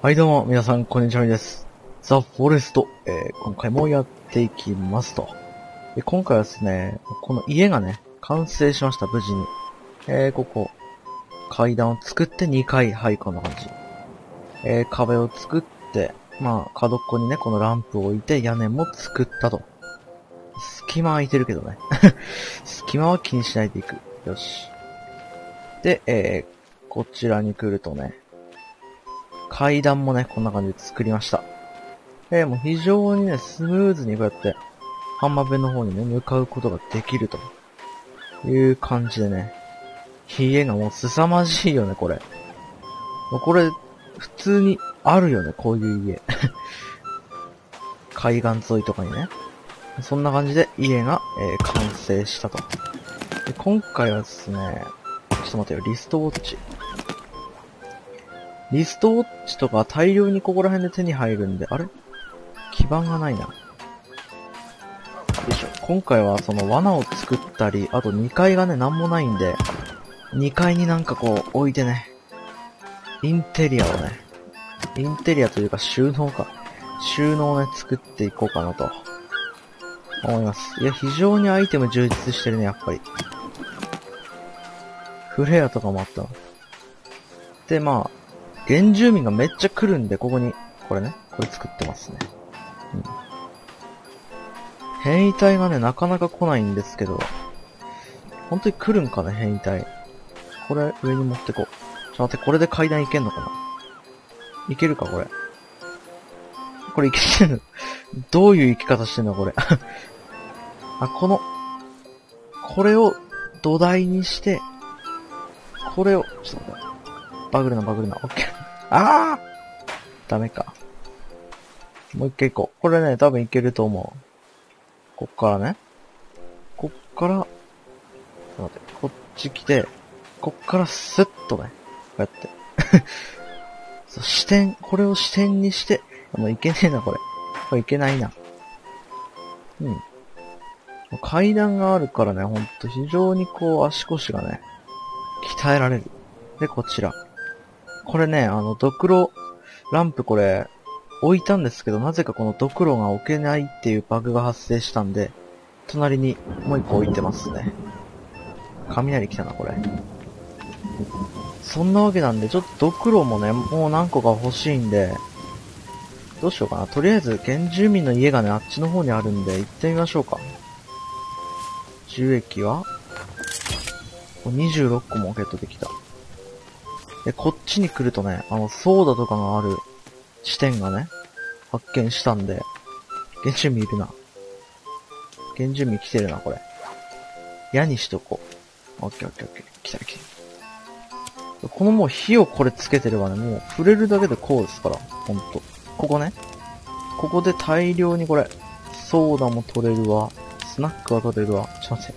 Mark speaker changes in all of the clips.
Speaker 1: はいどうも、皆さん、こんにちはです。ザ・フォレスト、今回もやっていきますと。今回はですね、この家がね、完成しました、無事に。ここ、階段を作って2階、はい、こんな感じ。壁を作って、まあ、角っこにね、このランプを置いて屋根も作ったと。隙間空いてるけどね。隙間は気にしないでいく。よし。で、こちらに来るとね、階段もね、こんな感じで作りました。もう非常にね、スムーズにこうやって、浜辺の方にね、向かうことができるという感じでね、家がもう凄まじいよね、これ。もうこれ、普通にあるよね、こういう家。海岸沿いとかにね。そんな感じで家が、完成したと。で、今回はですね、ちょっと待ってよ、リストウォッチ。リストウォッチとか大量にここら辺で手に入るんで、あれ基盤がないな。よいしょ。今回はその罠を作ったり、あと2階がね、なんもないんで、2階になんかこう置いてね、インテリアをね、インテリアというか収納か。収納をね、作っていこうかなと思います。いや、非常にアイテム充実してるね、やっぱり。フレアとかもあったの。で、まあ、原住民がめっちゃ来るんで、ここに、これね、これ作ってますね。うん。変異体がね、なかなか来ないんですけど、本当に来るんかね、変異体。これ、上に持ってこう。ちょっと待って、これで階段行けんのかないけるか、これ。これいけてんのどういう生き方してんのこれ。あ、これを土台にして、これを、ちょっと待って。バグるな、オッケー。あーダメか。もう一回行こう。これね、多分いけると思う。こっからね。こっから、ちょっと待って、こっち来て、こっからスッとね、こうやって。そうこれを視点にして、いけねえな、これ。これいけないな。うん。階段があるからね、ほんと非常にこう足腰がね、鍛えられる。で、こちら。これね、ドクロ、ランプこれ、置いたんですけど、なぜかこのドクロが置けないっていうバグが発生したんで、隣にもう一個置いてますね。雷来たな、これ。そんなわけなんで、ちょっとドクロもね、もう何個か欲しいんで、どうしようかな。とりあえず、原住民の家がね、あっちの方にあるんで、行ってみましょうか。樹液は26個もゲットできた。で、こっちに来るとね、ソーダとかがある地点がね、発見したんで、原住民いるな。原住民来てるな、これ。矢にしとこう。オッケー。来た。このもう火をこれつけてればね、もう触れるだけでこうですから。ほんと。ここね。ここで大量にこれ、ソーダも取れるわ。スナックは取れるわ。ちょっと待って。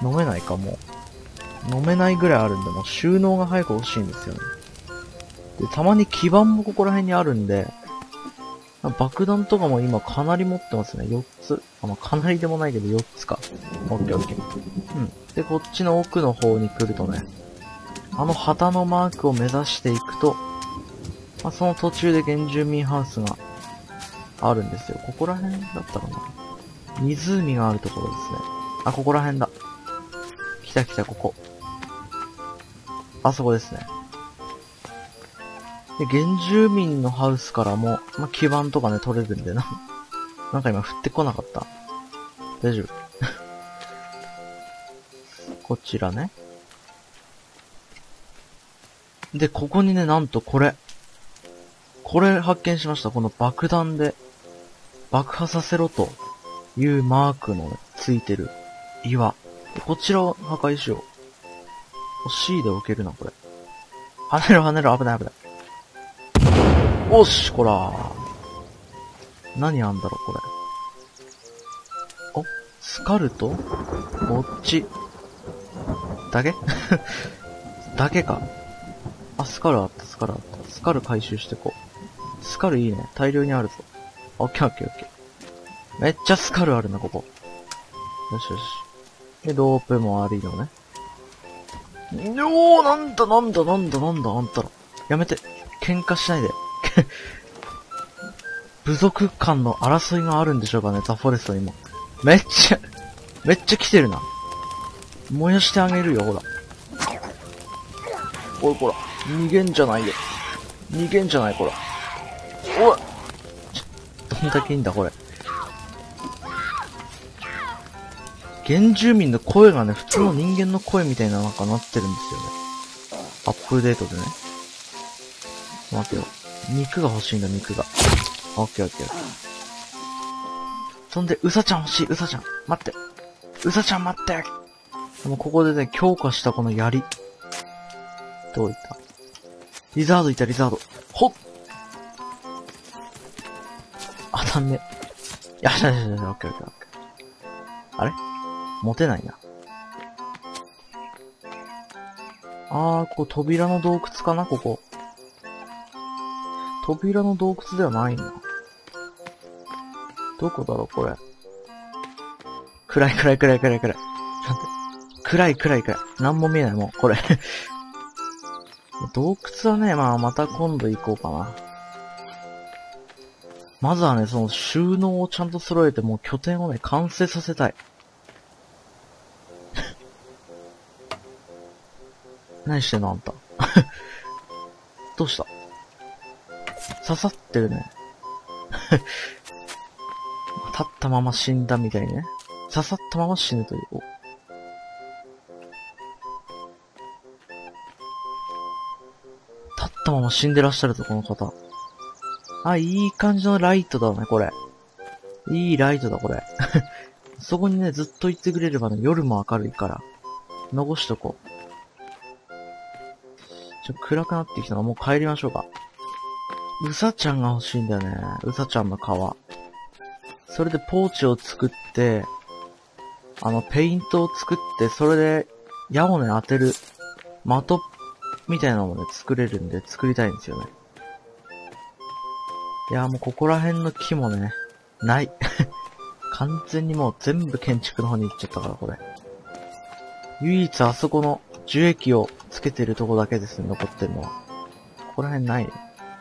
Speaker 1: 飲めないか、もう。飲めないぐらいあるんで、もう収納が早く欲しいんですよね。で、たまに基板もここら辺にあるんで、爆弾とかも今かなり持ってますね。4つ。かなりでもないけど4つか。オッケー。うん。で、こっちの奥の方に来るとね、旗のマークを目指していくと、その途中で原住民ハウスがあるんですよ。ここら辺だったかな。湖があるところですね。あ、ここら辺だ。来た、ここ。あそこですね。で、原住民のハウスからも、基板とかね、取れるんでな。なんか今降ってこなかった。大丈夫。こちらね。で、ここにね、なんとこれ発見しました。この爆弾で爆破させろというマークのついてる岩。こちらを破壊しよう。C で置けるな、これ。跳ねる、危ない。おし、こら。何あんだろ、これ。お、スカルと、こっち。だけだけか。あ、スカルあった。スカル回収してこう。スカルいいね。大量にあるぞ。オッケー。めっちゃスカルあるな、ここ。よし。で、ロープもあるのね。なんだ、あんたら。やめて。喧嘩しないで。 部族間の争いがあるんでしょうかね、ザ・フォレストにも。めっちゃ来てるな。燃やしてあげるよ、ほら。おい、こら。逃げんじゃないよ。逃げんじゃない、こら。おいどんだけいいんだ、これ。原住民の声がね、普通の人間の声みたいななんかなってるんですよね。アップデートでね。待てよ。肉が欲しいんだ、肉が。オッケーオッケーオッケー。そんで、ウサちゃん欲しい、ウサちゃん。待って。ウサちゃん待って。でもここでね、強化したこの槍。どういったリザードいた、リザード。ほっ当たんね。よしよしよし、オッケーオッケーオッケー。あれ持てないな。ここ扉の洞窟かなここ。扉の洞窟ではないな。どこだろうこれ。暗い。ちょっと待って。暗い。なんも見えないもん、これ。洞窟はね、また今度行こうかな。まずはね、その収納をちゃんと揃えて、もう拠点をね、完成させたい。何してんのあんた。どうした刺さってるね。立ったまま死んだみたいにね。刺さったまま死ぬという。立ったまま死んでらっしゃるぞ、この方。いい感じのライトだね、これ。いいライトだ、これ。そこにね、ずっと行ってくれればね、夜も明るいから。残しとこう。暗くなってきたの、もう帰りましょうか。ウサちゃんが欲しいんだよね。ウサちゃんの皮。それでポーチを作って、ペイントを作って、それで矢をね、当てる的みたいなのもね、作れるんで、作りたいんですよね。いや、もうここら辺の木もね、ない。完全にもう全部建築の方に行っちゃったから、これ。唯一あそこの樹液をつけてるとこだけですね、残ってるのは。ここら辺ないね。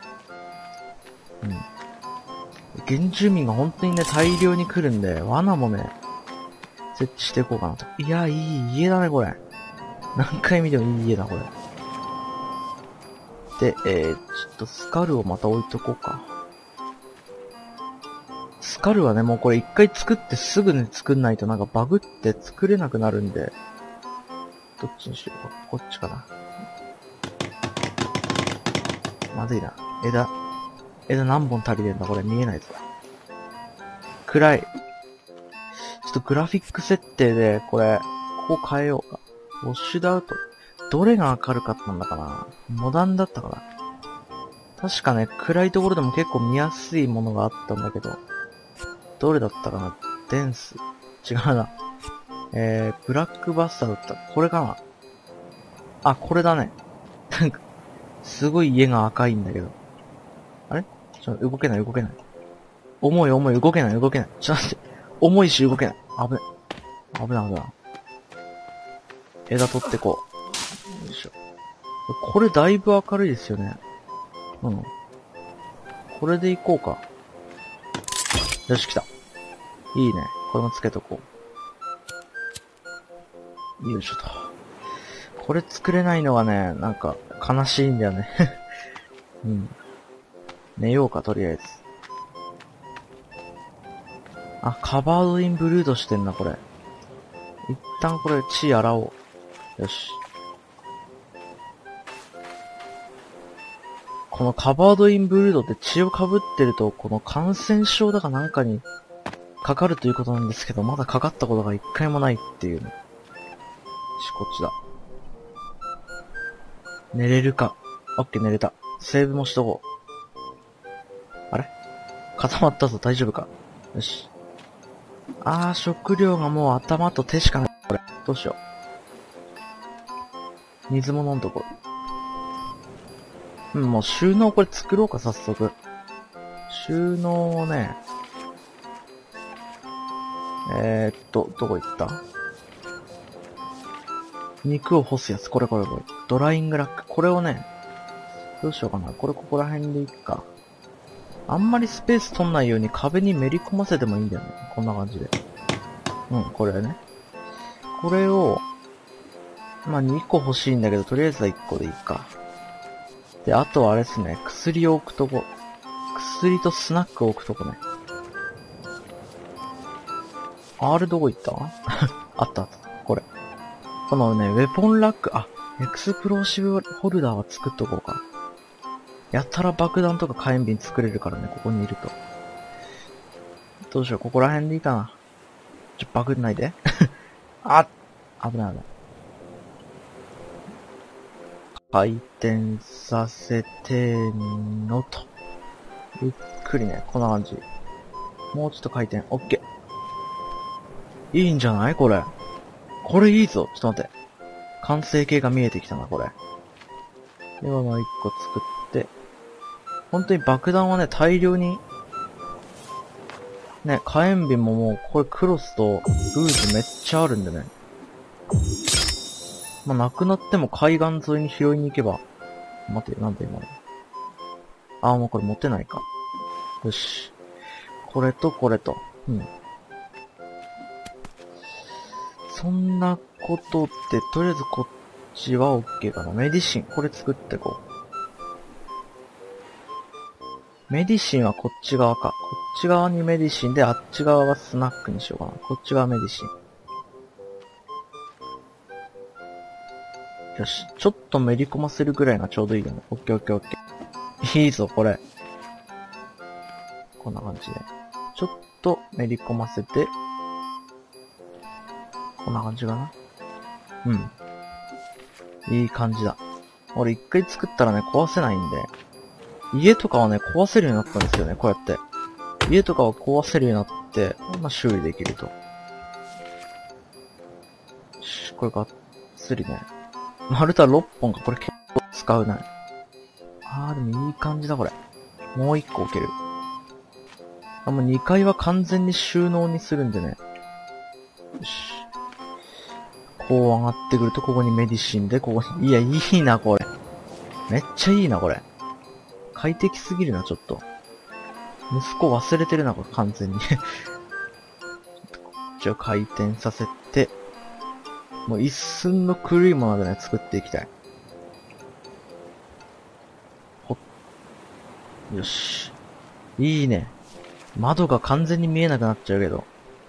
Speaker 1: 原住民が本当にね、大量に来るんで、罠もね、設置していこうかなと。いや、いい家だね、これ。何回見てもいい家だ、これ。で、ちょっとスカルをまた置いとこうか。スカルはね、もうこれ一回作ってすぐね、作んないとなんかバグって作れなくなるんで、どっちにしようか。こっちかな。まずいな。枝何本足りてんだこれ見えないぞ。暗い。ちょっとグラフィック設定で、ここ変えようか。ウォッシュドアウト。どれが明るかったんだかな。モダンだったかな。確かね、暗いところでも結構見やすいものがあったんだけど、どれだったかな。デンス。違うな。ブラックバスターだった。これかな。これだね。なんか、すごい家が赤いんだけど。あれ動けない。重い、動けない。ちょっと待って。重いし動けない。危ない。枝取ってこう。よいしょ。これだいぶ明るいですよね。これでいこうか。よし、来た。いいね。これもつけとこう。よいしょと。これ作れないのはね、なんか悲しいんだよね。寝ようか、とりあえず。カバードインブルードしてんな、これ。一旦これ、血洗おう。よし。このカバードインブルードって血を被ってると、この感染症だかなんかにかかるということなんですけど、まだかかったことが一回もないっていうね。よし、こっちだ。寝れるか。オッケー、寝れた。セーブもしとこう。あれ固まったぞ、大丈夫か。よし。食料がもう頭と手しかない。これ。どうしよう。水も飲んどこう。もう収納これ作ろうか、早速。収納をね。どこ行った肉を干すやつ。これ。ドライングラック。これをね、どうしようかな。これここら辺でいっか。 あんまりスペース取んないように壁にめり込ませてもいいんだよね。こんな感じで。うん、これね。これを、まあ、2個欲しいんだけど、とりあえずは1個でいいか。で、あとはあれですね。薬を置くとこ。薬とスナックを置くとこね。R どこ行ったあったあった。これ。このね、ウェポンラック、あ、エクスプローシブホルダーは作っとこうか。やたら爆弾とか火炎瓶作れるからね、ここにいると。どうしよう、ここら辺でいいかな。バグんないで。あ、危ない危ない。回転させてのと。ゆっくりね、こんな感じ。もうちょっと回転、オッケー。いいんじゃないこれ。これいいぞ。ちょっと待って。完成形が見えてきたな、これ。では、もう一個作って。本当に爆弾はね、大量に。ね、火炎瓶ももう、これクロスとルーズめっちゃあるんでね。まあ、なくなっても海岸沿いに拾いに行けば。待て、なんで今の。あ、もうこれ持てないか。よし。これとこれと。うん。そんなことで、とりあえずこっちは OK かな。メディシン。これ作ってこう。メディシンはこっち側か。こっち側にメディシンで、あっち側はスナックにしようかな。こっち側メディシン。よし。ちょっとめり込ませるぐらいがちょうどいいよね。オッケーオッケーオッケー。いいぞ、これ。こんな感じで。ちょっとめり込ませて。こんな感じかな。うん。いい感じだ。俺一回作ったらね、壊せないんで。家とかはね、壊せるようになったんですよね、こうやって。家とかは壊せるようになって、まあ、修理できると。これがっつりね。丸太6本か、これ結構使うね。でもいい感じだ、これ。もう1個置ける。もう2階は完全に収納にするんでね。よし。こう上がってくると、ここにメディシンで、ここに、いや、いいな、これ。めっちゃいいな、これ。快適すぎるな、ちょっと。息子忘れてるな、これ、完全に。こっちを回転させて、もう一寸の狂いものでね、作っていきたい。ほっ。よし。いいね。窓が完全に見えなくなっちゃうけど。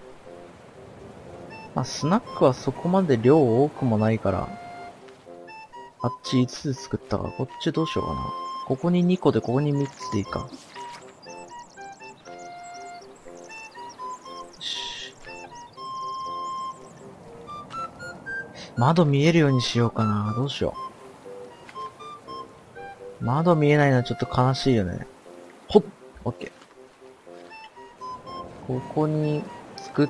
Speaker 1: まあ、スナックはそこまで量多くもないから、あっち5つ作ったから、こっちどうしようかな。ここに2個で、ここに3つでいいか。よし。窓見えるようにしようかな。どうしよう。窓見えないのはちょっと悲しいよね。ほっ！オッケー。ここに作って、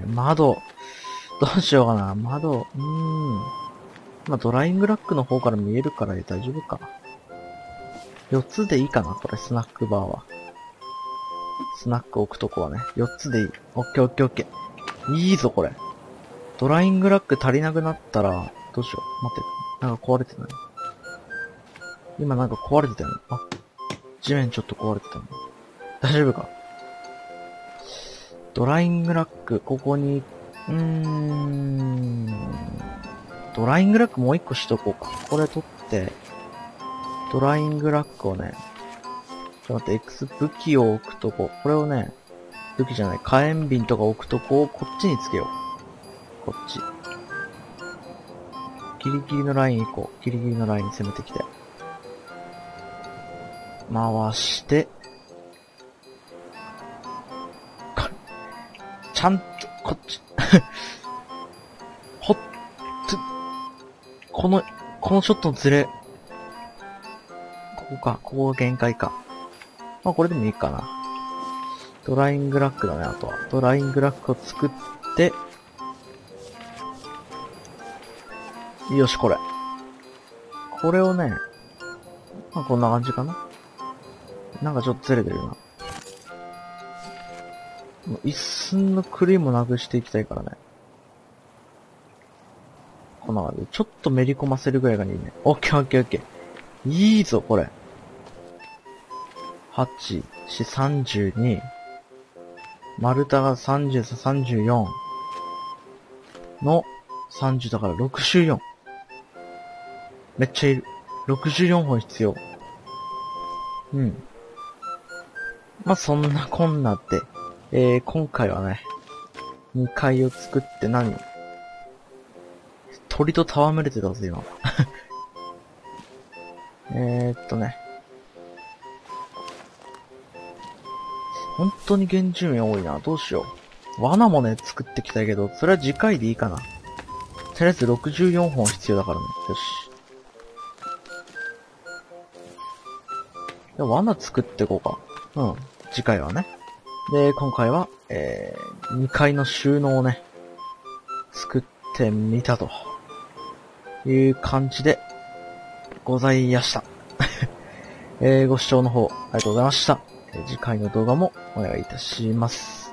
Speaker 1: 窓、どうしようかな。窓、まあ、ドライングラックの方から見えるから大丈夫か。4つでいいかな、これ、スナックバーは。スナック置くとこはね。4つでいい。オッケーオッケーオッケー。いいぞ、これ。ドライングラック足りなくなったら、どうしよう。待って。なんか壊れてない？今なんか壊れてたよね。あ、地面ちょっと壊れてたね。大丈夫か？ドライングラック、ここに、ドライングラックもう一個しとこうか。これ取って、ドライングラックをね、ちょっと待って、武器を置くとこ。これをね、武器じゃない、火炎瓶とか置くとこをこっちにつけよう。こっち。ギリギリのライン行こう。ギリギリのラインに攻めてきて。回して、ちゃんと、こっち。ほっと、このちょっとのズレ。ここか。ここが限界か。まあこれでもいいかな。ドライングラックだね、あとは。ドライングラックを作って、よし、これ。これをね、まあこんな感じかな。なんかちょっとずれてるな。もう一寸の狂いもなくしていきたいからね。こんな感じで。ちょっとめり込ませるぐらいがいいね。オッケーオッケーオッケー。いいぞ、これ。 8、4、32。丸太が33、34。の30だから64。めっちゃいる。64本必要。うん。まあ、そんなこんなで、今回はね、2階を作って鳥と戯れてたぞ、今。本当に原住民多いな。どうしよう。罠もね、作ってきたけど、それは次回でいいかな。とりあえず64本必要だからね。よし。で罠作っていこうか。うん。次回はね。で、今回は、2階の収納をね、作ってみたという感じでございやした。ご視聴の方ありがとうございました。次回の動画もお願いいたします。